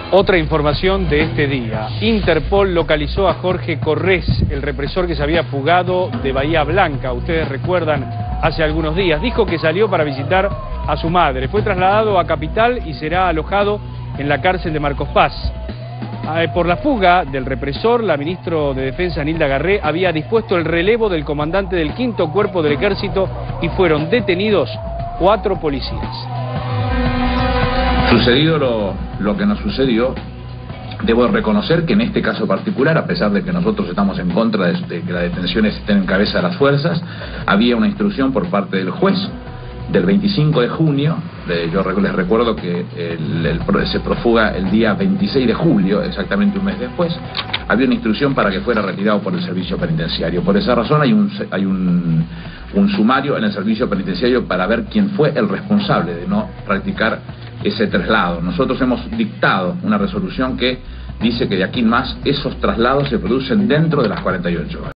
Otra información de este día. Interpol localizó a Jorge Corrés, el represor que se había fugado de Bahía Blanca. Ustedes recuerdan, hace algunos días. Dijo que salió para visitar a su madre. Fue trasladado a Capital y será alojado en la cárcel de Marcos Paz. Por la fuga del represor, la ministra de Defensa, Nilda Garré, había dispuesto el relevo del comandante del 5º Cuerpo del Ejército y fueron detenidos 4 policías. Sucedido lo que nos sucedió, debo reconocer que en este caso particular, a pesar de que nosotros estamos en contra de que las detenciones estén en cabeza de las fuerzas, había una instrucción por parte del juez del 25 de junio, yo les recuerdo que se profuga el día 26 de julio, exactamente un mes después, había una instrucción para que fuera retirado por el servicio penitenciario. Por esa razón hay un sumario en el servicio penitenciario para ver quién fue el responsable de no practicar ese traslado. Nosotros hemos dictado una resolución que dice que de aquí en más esos traslados se producen dentro de las 48 horas.